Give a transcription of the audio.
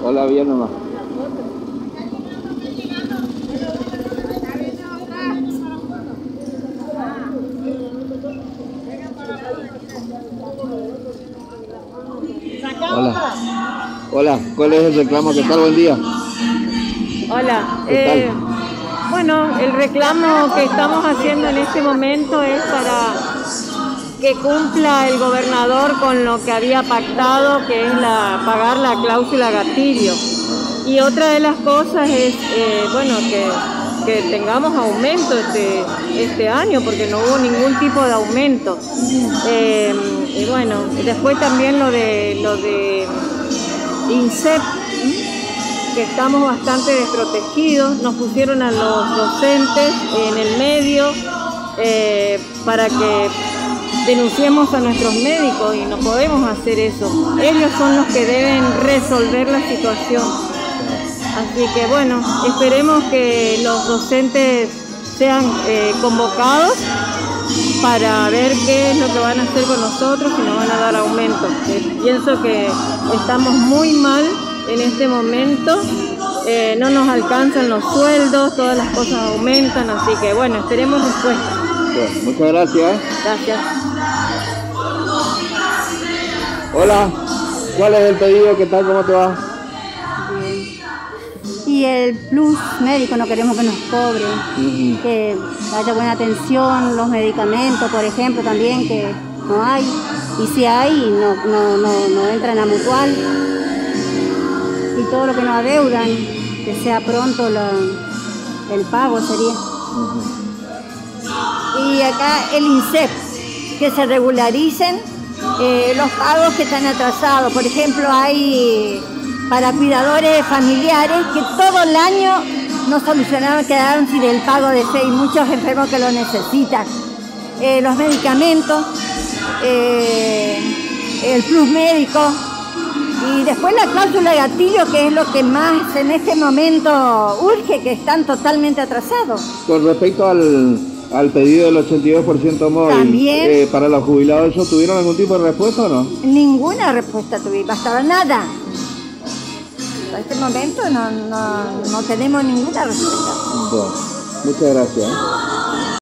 Hola, bien nomás. Hola. Hola, ¿cuál es el reclamo? ¿Qué tal? Buen día. Hola, ¿Qué tal? bueno, el reclamo que estamos haciendo en este momento es para que cumpla el gobernador con lo que había pactado, que es pagar la cláusula gatillo. Y otra de las cosas es, bueno, que tengamos aumento este año, porque no hubo ningún tipo de aumento. Y bueno, después también lo de INSEP, que estamos bastante desprotegidos, nos pusieron a los docentes en el medio para que denunciemos a nuestros médicos y no podemos hacer eso. Ellos son los que deben resolver la situación. Así que bueno, esperemos que los docentes sean convocados para ver qué es lo que van a hacer con nosotros y nos van a dar aumento. Pienso que estamos muy mal en este momento, no nos alcanzan los sueldos, todas las cosas aumentan, así que bueno, esperemos respuesta. Bueno, muchas gracias. Gracias. Hola, ¿cuál es el pedido? ¿Qué tal? ¿Cómo te va? Bien. Y el plus médico no queremos que nos cobren, que haya buena atención, los medicamentos, por ejemplo, también que no hay, y si hay, no entran a mutual, y todo lo que nos adeudan, que sea pronto el pago sería. Y acá el INSEP, que se regularicen los pagos que están atrasados. Por ejemplo, hay para cuidadores familiares que todo el año no solucionaron, quedaron sin el pago de fe, y muchos enfermos que lo necesitan. Los medicamentos, el plus médico, y después la cláusula de gatillo, que es lo que más en este momento urge, que están totalmente atrasados. Con respecto al pedido del 82% móvil, También. para los jubilados, ¿ellos tuvieron algún tipo de respuesta o no? Ninguna respuesta tuvimos, hasta nada. Hasta este momento no tenemos ninguna respuesta. Bueno, muchas gracias.